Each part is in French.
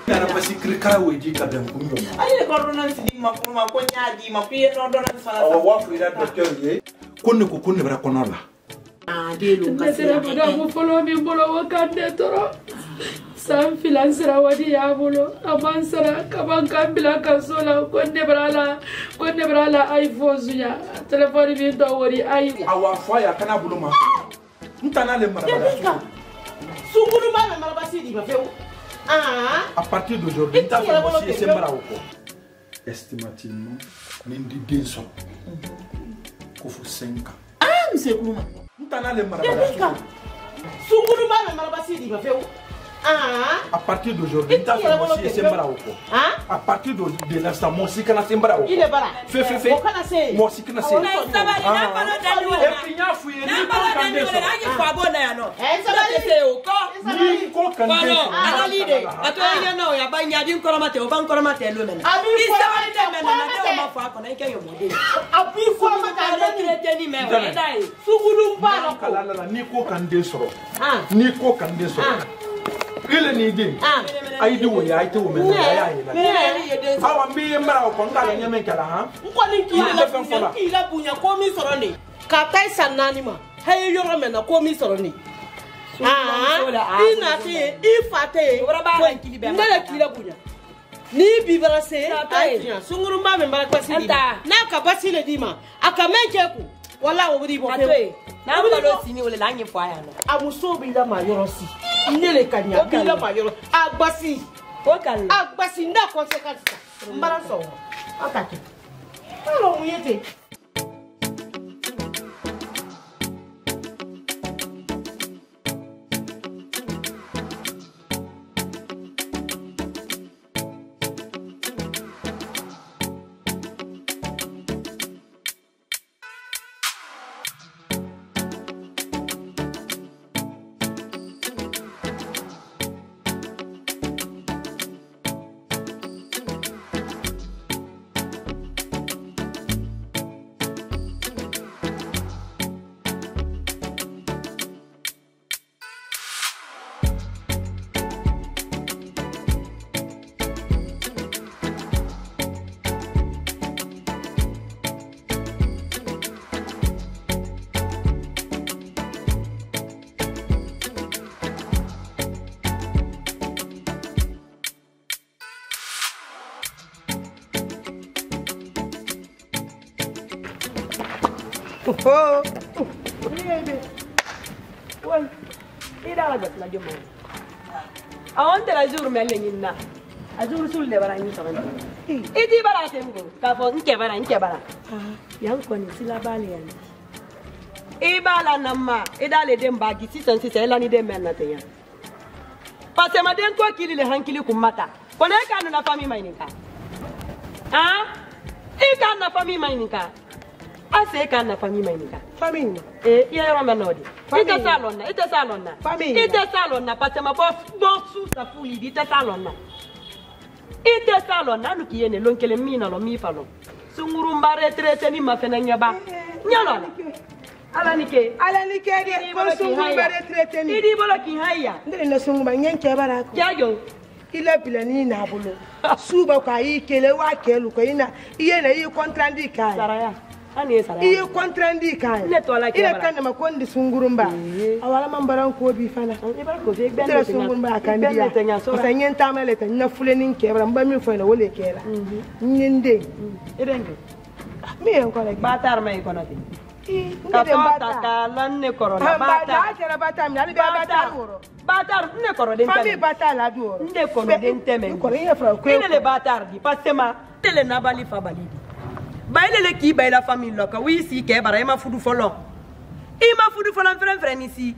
Cara pasi krika weji ka ben kunyo. Ai ko ordonnance di ma ko nyaadi ma ko yeno ordonnance fala. Wa fu ida docteur ye. Konne ko konne bra konola. Ah de lu ka se. Mo follow mi bolo wakande toro. Sam filansera wadi ya bolo. Amansara kaban kambila kasola konne brala iPhone zuya. Telefone bi do wori ai. Awa fo ya kana bulu ma. Ntana le mara. Sunguru ba me marabasi di ba feu. Ah. À partir d'aujourd'hui, ta famille est sembra au corps. Estimativement, n'indi denso. Kofu 5 ans. Ah, monsieur Kouma. Ntana le mara. Sunguru ba me marabasi di ba feu. Ah. À partir d'aujourd'hui, ta famille est sembra au corps. Ah. À partir de l'instant, mon si kana sembra au corps. Il est bara. Fais. Moi si kana sembra. Et puis nya fouye ni ko kan denso. Ni ko kan denso. Analide. Atoya no ya banya din koromate o ban koromate lo mena. Ni ko kan denso. Ni ko kan denso. Ile ni din. Ai di wo ya ite wo mena ya ila. Awa mbi mara ko ngala nyame kala ha. Ko ni kila bunya ko mi soro ni. Ka tai sanani ma. Hay yoro mena ko mi soro ni. Inati ifate ndele kila bunya. Ni bibara se ainya sunguru ma me mbara kwasi di. Na ka basile di ma. Aka menke ku. Wala wo di bo fe. Na ba lo sini wala lanyi fo aya no. Amuso bi da ma yoro si. Ndele kanya bi da ma yoro. Agbasi. Ko kan. Agbasi nda consequence. Mbara so. Akaki. Alo mu yete. Oh, well, ida la la jomo. Awante la jour mel nyina. Azur sul le bara ni sabana. Idi bara temgo. Ka fo nke bara. Yan ko ni sila bale yan. E bala namma, ida le dem bagi sisan ela ni dem men na tenya. Parce ma den ko kili le hankili kumata. Kone ka na fami mainika. Ah? E ka na fami mainika. Ase ka na famille mainika. Famille. Iya ro menodi. Ite salon na. Famille. Ite salon na parce ma boss su sa fuli di te salon na. Ite salon na nuki yene lonkele mina lo mi falo. Sunguru mbare traité ni mafena nyaba. Nyalo. Ala nike de ko sunguru mbare traité ni. Idi bolo ki haya. Ndele na sunguru ba nyenke bara ko. Jajo. Ile bilani na bolo. Suba kwa yi kele wa kelu ko ina. Iye na yi contrat di kai. Saraya. Ani sara. Iye contrandi kan. Ile to ala ke. Ile kan ma kon di sungurumba. Awala man baran ko bi fana. Ibara ko be ben de sungurumba kan dia. Sa nyen tamale ta na fuleni kebra mba mi fo na wole kela. Nyende. Irenge. Mi en ko lek batar mai ko nati. Ka ta ka lan ne corona batar. Ba kera batar mi ali be batar woro. Batar ne koro den teme. Fami batar la du woro. Ne koro den teme. Ko ye fra ko. Ile le batar di pasema tele na bali fa balidi. Baile ki baila famille loka wi si ke bara ima fudu folon frère ici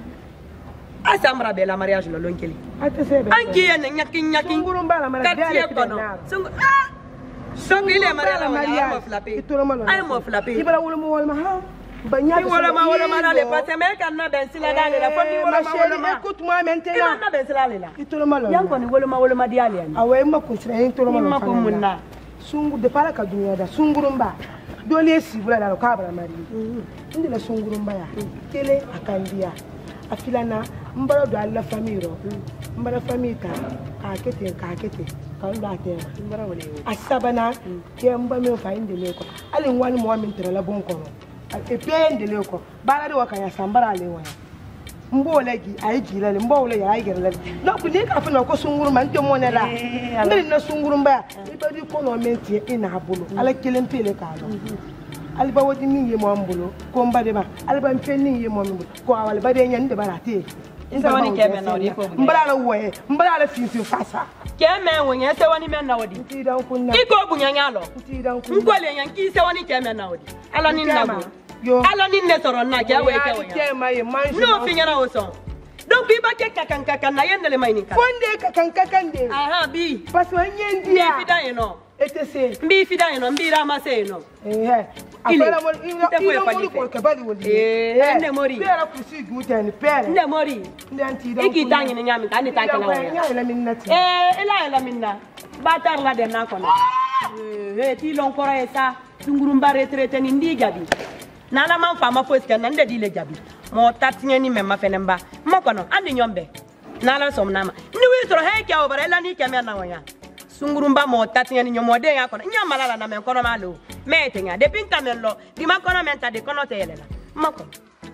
asamra bela mariage lo lonkeli anki yen nyaki ngurumba la mariage sungu sungu ile mariage ay mo flappé ibara wolo mo wol ma ha banya wala ma le passe mais kan na ben sila dale la fodi wala ma écoute moi maintenant na ben sila le la itolo lo yanko ni wala ma diale yani awe ma ko sira itolo lo ma ko munna sungu de para ka dunya da sungurumba dole si bula da ka bara mari indi la sungurumba ya tele akandia afilana mbara do alla famille mbara famille ka kete ka ndo atema mbara wole asabana ke mba me fa indele ko ali wani mo min tere la bon ko e pe indele ko bala de wakanya sambara le wona mbo lagi ay jilale mbo le ay gerale donc ni ka fa ko sunguru man te monela ndiri na sunguru mba ibadi ko no menti ina habulu ala kelen pele ka no alba wodi ni ye mo ambulo ko mbade ba alba mfeni ye mo ambulo ko awal bade nyan de barate insa woni kebe na wodi ko mbala woye mbala finfin fasa keme wonya se woni men na wodi tidan kunna iko bunya nyalo tidan kunna ngole nyan ki se woni keme na wodi alo ni nago alo ni ne soro na ja we ke wonya kema ye manju no finyara oso donc bi ba ke kakan na yende le mayni ka fonde kakan de aha bi parce que nyendia bi da yeno etese mbi fida yeno mbi rama se yeno apela mo ilo ko ke bali wodi ne mori pera kusi gutani pera ne mori ndanti da iki tanyi ne nyami tani ta kala wa ila minnati ila minna batar la de na kono ti lon koro esa tungurumba retraite ni ndi jabi nana man fama foska nan de dile jabi mo tatinye ni memma fenemba mo kono andi nyombe nala somnama ni wi tro he kya obara ila ni kemya na wanya sungurumba mo tatinye ni nyomode ya kono nyamala na men kono malo metenya de pinka mello di ma kono menta de kono telela mo kono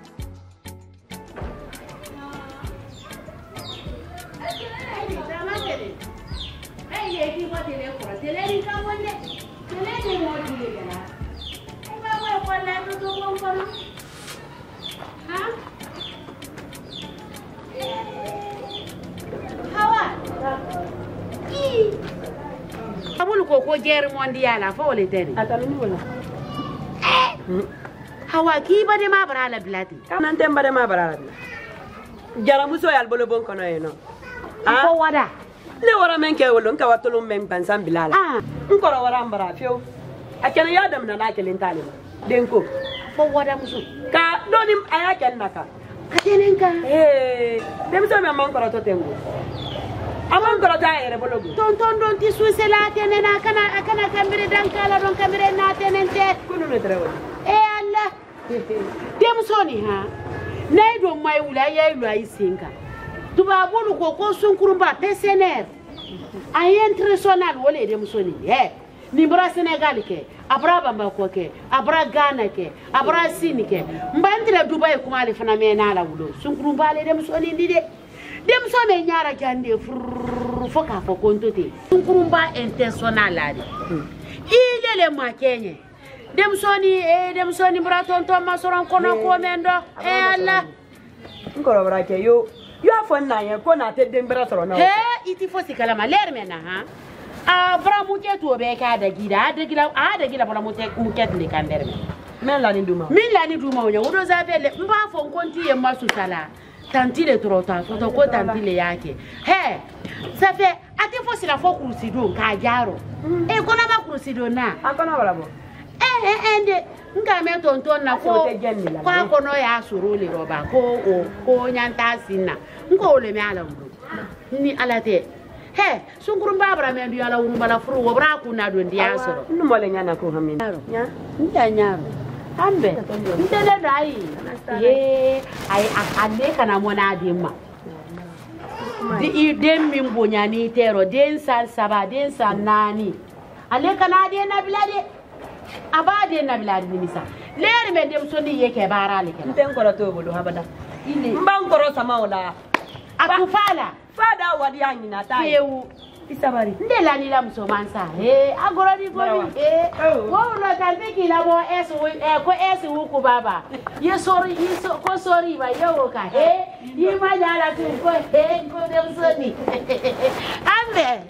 Abulu ko guerre mondiale fa wala tene ataluni wala hawa ki bade ma barala blati kanan temba de ma barala jara muso yal bolo bon kono eno ko wada ne wara men ke wolo nka watolo men bansan bilala nkoro wara mbara fio akene yadam na nakele ntalima denko ko wada muso ka doni aya ken naka katenenka dem so me man koro to tengo amon koro ta ere bolo tonton don ti susela tenena kana kambire dankala don kambire na tenente kunu ne trewo Allah dem so ni ha nay do may wula yay lo ay sinka tuba bolu ko sunkurumba PCNR ay international wala dem so ni ni bra Senegal ke abra bamba ko ke abra Ghana ke abra Sini ke mbandira Dubai kuma le fana me na la wulo sunkurumba le dem so ni de dem so me nyara kande foka fo kontote sunkurumba international la ile le makenye dem so ni bra tonton masoron kono ko mendo Allah nkoro bra ke yo afon na ye ko na te dem bra soro na iti fo sikala ler mena ha bra mu ke to be ka da gida bra mu ke ne kan der men la ni duma onya wodo za bele mba fo konti ye masu sala tantile trota so ko tantile yake ça fait ati fo sila fo kursido ka jaro ko na ba kursido na akona bala bo ende nka me tonton na ko kwa kono ya surule roba ko nyanta sinna nko ole me ala mbu ni alate sungurun babra me ndu ala wuru bala furu wobra ku na do ndiya soro ndu mole nyana ko hamin nya nda nyaro ambe ndele dai ai akande kana mona dimma di dem min bonyani tero den san saba den san nani ale kana de na bilade abade na bilade ni misa lere me dem so ni yeke barale kala ten koro to bolo habada mban koro sama wala akufala fada wadi anyi na tai yewu isabari ndela ni la msomansa agora ni gomi wo no tantiki la bo ko huku baba ye sori ko sori ba yo ka yi ma jala tu ko ko dem soni ambe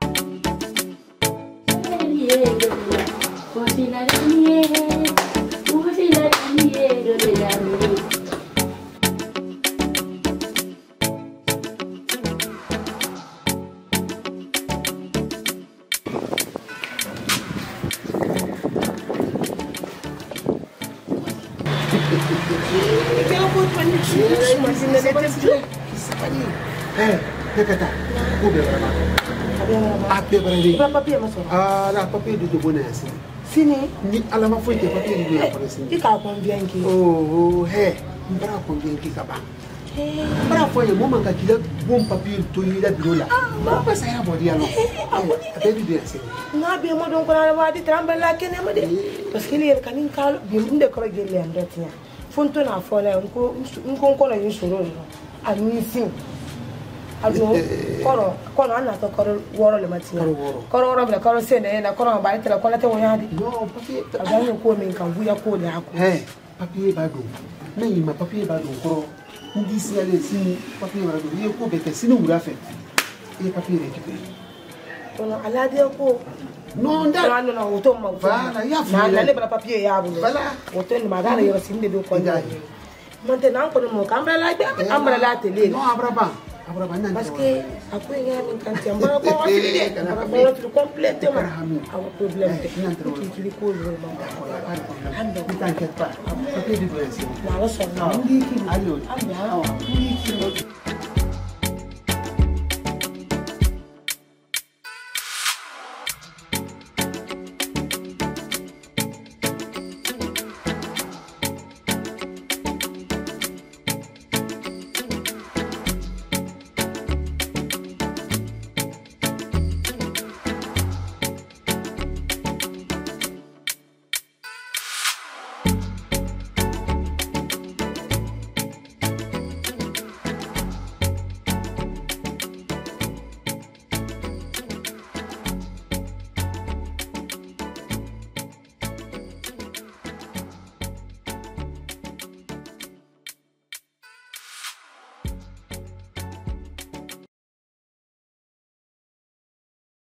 Kata, udah berapa? Apa berarti? papier masuk. Lah papier di tubuh nasi. Sini. Ni alamat foto papier di apa sini? Ika konvienki. Oh, berapa konvienki kapan? Para foi o momento que ele bom papel to ir da birola. Não vai sair a bodia não. Até de assim. Não bem mo don kona ba di tramba la kene mo de. Parce que ele kanin kalo bi inde ko gele am dotia. Fonto na fo la nko na yisoro no. Ani sin. Ado kono ana to koro woro le matia. Koro woro bla koro se na koro ba itela kola te wonya di. No, papi. Abanye ko men kan buya ko le ako. Papi ba do. Nem ma papi ba do koro. Ndi si ale si papi ba do. Ye ko bete sinu wura fe. E papi récupéré. Kono ala de ko. Non, non, non, auto ma. Voilà, ya fu. Na le bla papier ya bu. Voilà. Auto ni magana yo sinde do ko. Maintenant ko mo kambra la be kambra la tele. Non, abraba. Parce que après il y a une quantité on va pas filer on va faire complètement un problème technique qui cause vraiment ne t'inquiète pas papier de dossier là on s'en va